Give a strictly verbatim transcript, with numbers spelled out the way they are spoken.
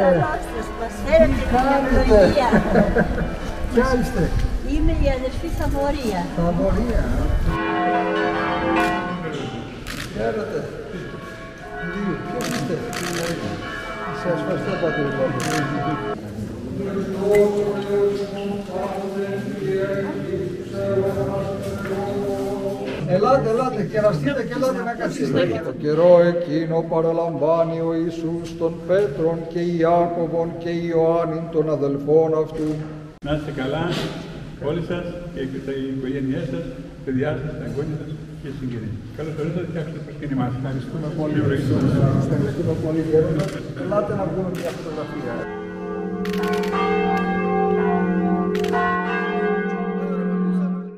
Καλώς σας, μας φέρετε την ευλογία. Ποια είστε? Είμαι η αδερφή Θαβορία. Θαβορία. Χαίρετε. Ποιος είστε? Σας ευχαριστώ πατήρ. Ελάτε, ελάτε, κεραστείτε και ελάτε να καθίσετε. Το καιρό εκείνο παραλαμβάνει ο Ιησούς τον Πέτρον και Ιάκωβον και Ιωάννην των αδελφών αυτού. Να είστε καλά όλοι σας και οι οικογένειές σας, παιδιά σας, τα εγγόνια σας και οι συγγενείς. Καλώς ορίσατε και άκουσα το προσκύνημά σας. Ευχαριστούμε πολύ. Ευχαριστούμε πολύ. Ελάτε να βγούμε μια φωτογραφία.